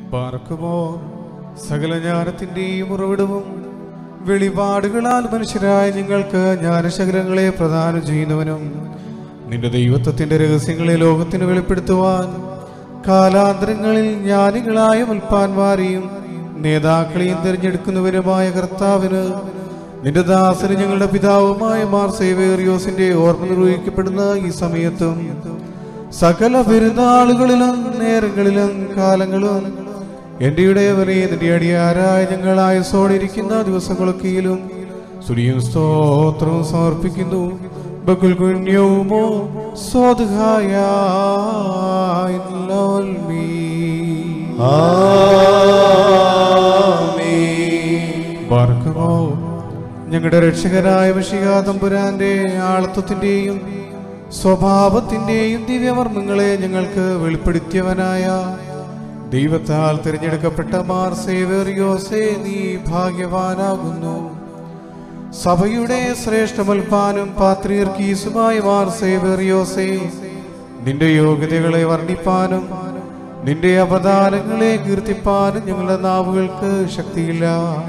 പാർക്കുമോ സകല ജ്ഞാനത്തിന്റെയും ഉറവിടവും വെളിപാടുകളാൽ മനുഷ്യരായ നിങ്ങൾക്ക് ജ്ഞാനശകലങ്ങളെ പ്രദാനം ചെയ്യുന്നവനും നിന്റെ ദൈവത്വത്തിന്റെ രഹസ്യങ്ങളെ ലോകത്തിന് വെളിപ്പെടുത്തുവാൻ കാലാന്തരങ്ങളിൽ ജ്ഞാനികളായ മുൽപ്പാന്മാരെയും നേതാക്കളെയും തിരഞ്ഞെടുക്കുന്നവരുമായ കർത്താവിന് നിന്റെ ദാസന് ഞങ്ങളുടെ പിതാവുമായ മാർ സേവേറിയോസിന്റെ ഓർമ്മ നിർവഹിക്കപ്പെടുന്ന ഈ സമയത്തും സകല പെരുന്നാളുകളിലും നേരങ്ങളിലും കാലങ്ങളും എന്റെ ഇടയവനെ നിന്റെ അടിയാരായ ഞങ്ങൾ ആയുസ്സോടിരിക്കുന്ന ദിവസങ്ങളൊക്കെയിലും സ്തുതിയും സ്തോത്രവും സമർപ്പിക്കുന്നു. ബകുൽ കുഞ്ഞുമോ സ്വതഹായ പാർക്കുമോ ഞങ്ങളുടെ രക്ഷകനായ മിശിഹാ തമ്പുരാന്റെ ആളത്വത്തിന്റെയും സ്വഭാവത്തിന്റെയും ദിവ്യമർമ്മങ്ങളെ ഞങ്ങൾക്ക് വെളിപ്പെടുത്തിയവനായ ദൈവത്താൽ തിരഞ്ഞെടുക്കപ്പെട്ട മാർ സേവേറിയോസേ, നീ ഭാഗ്യവാനാകുന്നു. സഭയുടെ ശ്രേഷ്ഠമൽപ്പാനും പാത്രിയർക്കീസുമായ മാർ സേവേറിയോസേ, നിന്റെ യോഗ്യതകളെ വർണ്ണിപ്പാനും നിന്റെ അവദാനങ്ങളെ കീർത്തിപ്പാനും ഞങ്ങളുടെ നാവുകൾക്ക് ശക്തിയില്ല.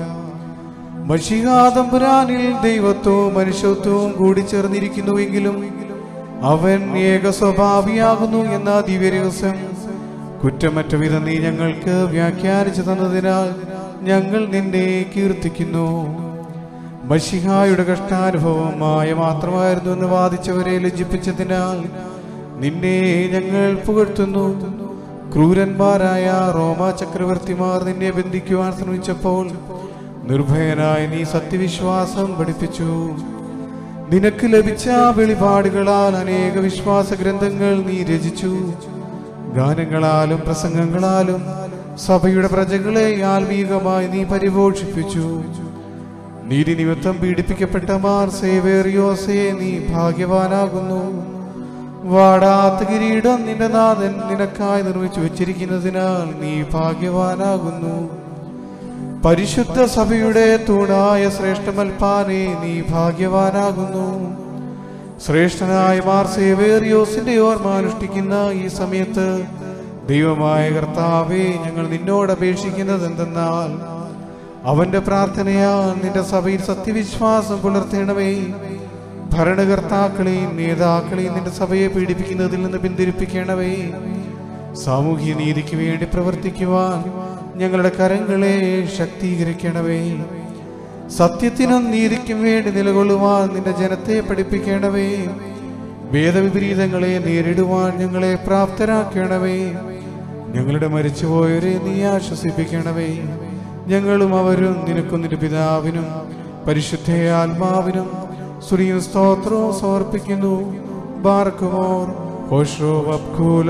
മിശിഹാ തമ്പുരാനിൽ ദൈവത്വവും മനുഷ്യത്വവും കൂടിച്ചേർന്നിരിക്കുന്നുവെങ്കിലും അവൻ ഏക സ്വഭാവിയാകുന്നു എന്ന ദിവ്യരഹസ്യം കുറ്റമറ്റ വിധം നീ ഞങ്ങൾക്ക് വ്യാഖ്യാനിച്ചു തന്നതിനാൽ ഞങ്ങൾ നിന്നെ കീർത്തിക്കുന്നു. മിശിഹായുടെ കഷ്ടാനുഭവമായ മാത്രമായിരുന്നു എന്ന് വാദിച്ചവരെ ലജ്ജിപ്പിച്ചതിനാൽ നിന്നെ ഞങ്ങൾ പുകഴ്ത്തുന്നു. ക്രൂരന്മാരായ റോമാ ചക്രവർത്തിമാർ നിന്നെ ബന്ധിക്കുവാൻ ശ്രമിച്ചപ്പോൾ നിർഭയനായി നീ സത്യവിശ്വാസം പഠിപ്പിച്ചു. നിനക്ക് ലഭിച്ച വെളിപാടുകളാൽ അനേക വിശ്വാസ ഗ്രന്ഥങ്ങൾ നീ രചിച്ചു. ഗാനങ്ങളാലും പ്രസംഗങ്ങളാലും സഭയുടെ പ്രജകളെ ആത്മീകമായി നീ പരിപോഷിപ്പിച്ചു. നീതി നിമിത്തം പീഡിപ്പിക്കപ്പെട്ട മാർ സേവേറിയോസേ, നീ ഭാഗ്യവാനാകുന്നു. വാടാത്ത കിരീടം നിന്റെ നാഥൻ നിനക്കായി നിർമ്മിച്ചു വച്ചിരിക്കുന്നതിനാൽ നീ ഭാഗ്യവാനാകുന്നു. പരിശുദ്ധ സഭയുടെ തൂണായ ശ്രേഷ്ഠമൽപ്പാനെ, നീ ഭാഗ്യവാനാകുന്നു. ശ്രേഷ്ഠനായ മാർ സേവേറിയോസിന്റെ ഓർമ്മ അനുഷ്ഠിക്കുന്ന ഈ സമയത്ത് ദൈവമായ കർത്താവേ, ഞങ്ങൾ നിന്നോട് അപേക്ഷിക്കുന്നത് എന്തെന്നാൽ അവന്റെ പ്രാർത്ഥനയാൽ നിന്റെ സഭയിൽ സത്യവിശ്വാസം പുലർത്തണമേ. ഭരണകർത്താക്കളെയും നേതാക്കളെയും നിന്റെ സഭയെ പീഡിപ്പിക്കുന്നതിൽ നിന്ന് പിന്തിരിപ്പിക്കണമേ. സാമൂഹ്യ നീതിക്ക് വേണ്ടി പ്രവർത്തിക്കുവാൻ ഞങ്ങളുടെ കരങ്ങളെ ശക്തീകരിക്കണമേ. സത്യത്തിനും നീതിക്കും വേണ്ടി നിലകൊള്ളുവാൻ നിന്റെ ജനത്തെ പഠിപ്പിക്കണമേ. ഭേദവിപരീതങ്ങളെ നേരിടുവാൻ ഞങ്ങളെ പ്രാപ്തരാക്കണമേ. ഞങ്ങളുടെ മരിച്ചുപോയവരെ നീ ആശ്വസിപ്പിക്കണമേ. ഞങ്ങളും അവരും നിനക്കും നിന്റെ പിതാവിനും പരിശുദ്ധ ആത്മാവിനും സ്തുതിയും സ്തോത്രവും സമർപ്പിക്കുന്നു. ബാർക്കുമോർ ഹോഷോ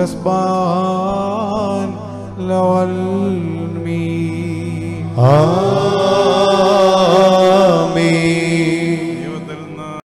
വബ്ഖുലസ്ബാൻ ലവൽമീ.